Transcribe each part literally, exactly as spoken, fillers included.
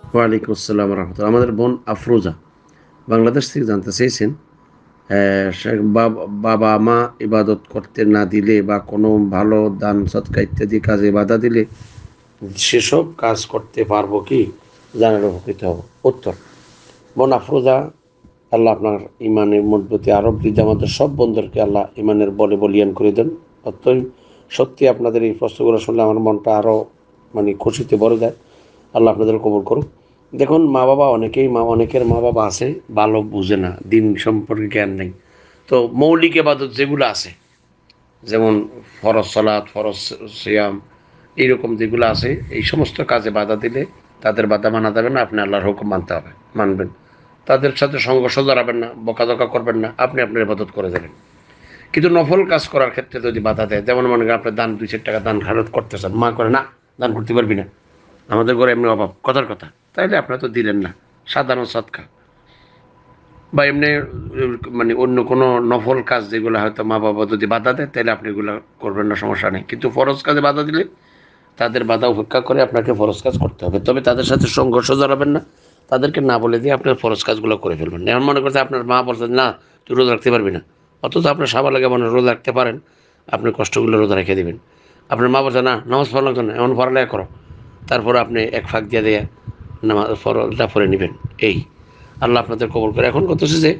ওয়ালাইকুম আসসালাম রহমতুল্লাহ। আমাদের বোন আফরোজা বাংলাদেশ থেকে জানতে চেয়েছেন, আহ, সে- বাব- বাবা মা ইবাদত করতে না দিলে বা কোনো ভালো দান সৎকা ইত্যাদি কাজে বাধা দিলে সেসব কাজ করতে পারবো কি, জানার উপকৃত হব। উত্তর: বোন আফরোজা, আল্লাহ আপনার ইমানের মজবুতি আরো বৃদ্ধি, আমাদের সব বন্ধুদেরকে আল্লাহ ইমানের বলে বলিয়ান করে দেন। অত্যই সত্যি আপনাদের এই প্রশ্নগুলো শুনলে আমার মনটা আরো মানে খুশিতে ভরে যায়। আল্লাহ আপনাদের কবুল করুক। দেখুন, মা বাবা অনেকেই মা অনেকের মা বাবা আছে ভালো বুঝে না, দিন সম্পর্কে জ্ঞান নেই। তো মৌলিক এবাদত যেগুলো আছে, যেমন ফরজ সালাত, ফরজ সিয়াম, এইরকম যেগুলো আছে, এই সমস্ত কাজে বাধা দিলে তাদের বাধা মানা যাবে না, আপনি আল্লাহর হুকুম মানতে হবে, মানবেন। তাদের সাথে সংঘর্ষ জড়াবেন না, বকাঝকা করবেন না, আপনি আপনার ইবাদত করে যাবেন। কিন্তু নফল কাজ করার ক্ষেত্রে যদি বাধা দেয়, যেমন মনে করেন আপনি দান দুই চার টাকা দান খারত করতেছেন, মা করে না দান করতে পারবি না, আমাদের ঘরে এমনি অভাব, কথার কথা, তাইলে আপনারা তো দিলেন না। সাধারণ সৎকা বা এমনি মানে অন্য কোনো নফল কাজ যেগুলো হয়তো মা বাবা যদি বাধা দেয়, তাহলে আপনি এগুলো করবেন না, সমস্যা নেই। কিন্তু ফরজ কাজে বাধা দিলে তাদের বাধা উপেক্ষা করে আপনাকে ফরজ কাজ করতে হবে। তবে তাদের সাথে সংঘর্ষ জড়াবেন না, তাদেরকে না বলে দিয়ে আপনার ফরজ কাজগুলো করে ফেলবেন। এমন মনে করতে আপনার মা বলছেন না তুই রোজা রাখতে পারবি না, অথচ আপনার সাবা লাগে মনে রোজা রাখতে পারেন, আপনি কষ্টগুলো রোজা রেখে দেবেন। আপনার মা বলছে না নামাজ পড়া লাগতো না, এমন পড়ালেখা করো, তারপরে আপনি এক ফাঁক দিয়ে দিয়ে নামাজ ফরজটা পড়ে নেবেন। এই আল্লাহ আপনাদের কবল করে। এখন কত হচ্ছে যে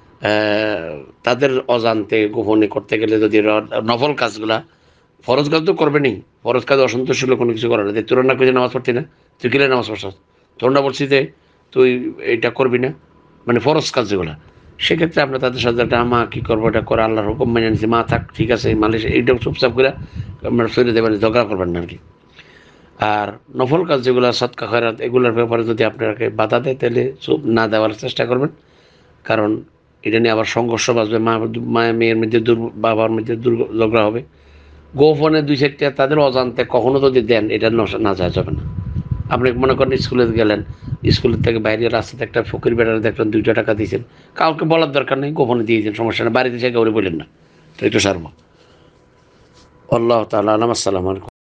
তাদের অজান্তে গোপনে করতে গেলে যদি নফল কাজগুলা, ফরজ কাজ তো করবেনই, ফরজ কাজ অসন্তোষ হলে কোনো কিছু করে না। তোর না করে নামাজ পড়ছি না, তুই কিলে নামাজ পড়ছ, তোর না বলছি যে তুই এটা করবি না, মানে ফরজ কাজ যেগুলা, সেক্ষেত্রে আপনার তাদের সাথে একটা মা কী করবো, এটা করে আল্লাহর হুকুম মেনে নিচ্ছি, মা থাক ঠিক আছে মালিশ, এইটাও চুপচাপ করে আপনার শরীরে দেবেন, ঝগড়া করবেন না আর কি। আর নফল কাজ যেগুলো সৎকা খয়রাত, এগুলোর ব্যাপারে যদি আপনাকে বাধা দেয়, তাহলে চুপ না দেওয়ার চেষ্টা করবেন। কারণ এটা নিয়ে আবার সংঘর্ষ বাঁচবে, মা মা মেয়ের মধ্যে দুর বাবার মধ্যে দুর ঝগড়া হবে। গোপনে দুই চারটা তাদের অজান্তে কখনো যদি দেন, এটা না যায় যাবে না। আপনি মনে করেন স্কুলে গেলেন, স্কুলের থেকে বাইরে রাস্তাতে একটা ফকির বেড়ারে দেখলেন, দুইটা টাকা দিয়েছেন, কাউকে বলার দরকার নেই, গোপনে দিয়েছেন, সমস্যা নেই, বাড়িতে এসে কাউরে বললেন না, তো একটু সারবো। আল্লাহ তাআলা আলাম। আসসালামু আলাইকুম।